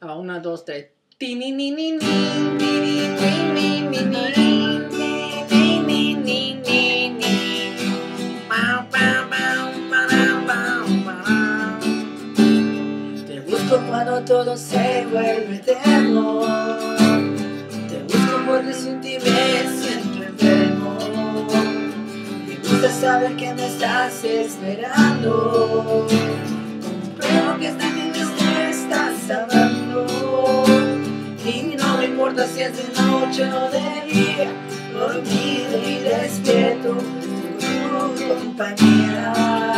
Va, 1, 2, 3. Ti, ni, ni, ni, ni, ni, ni, ni, ni, ni, ni, ni, ni, ni, ni. Pau, pau, pau, parau, pau, parau. Te busco cuando todo se vuelve eterno. Te busco porque sin ti me siento enfermo. Me gusta saber que me estás esperando. Compruebo que esta gente me estás amando. Y no me importa si es de noche o de día, dormido y despierto, tu compañía.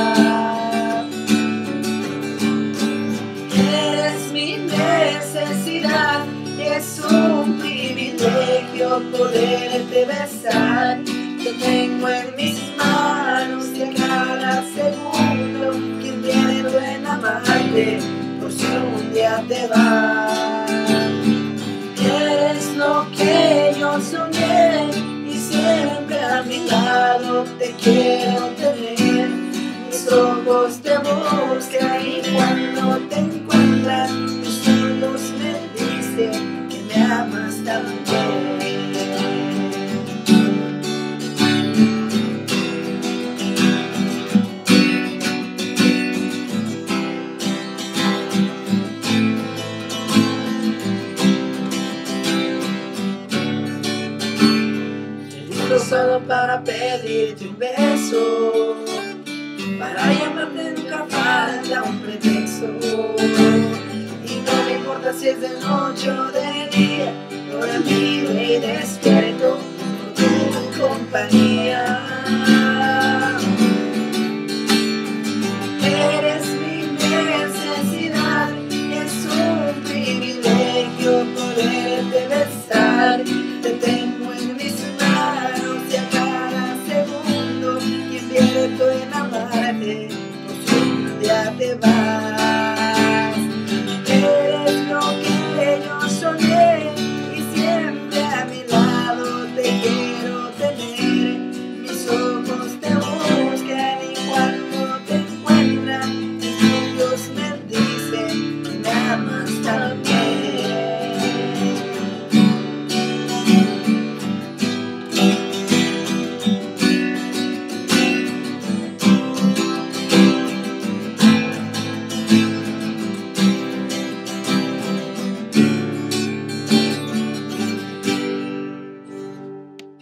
Eres mi necesidad, es un privilegio poderte besar. Te tengo en mis manos y a cada segundo quien quiero en amarte, por si un día te vas. Eres lo que yo soñé y siempre a mi lado te quiero tener. Mis ojos te buscan y cuando te encuentran tus ojos me dicen que me amas también. Solo para pedirte un beso, para llamarte nunca falta un pretexto. Y no me importa si es de noche o de día, dormido y despierto por tu compañía. Eres mi necesidad, es un privilegio poderte besar. Te tengo en mis manos y a cada segundo invierto en amarte, por si un día te vas.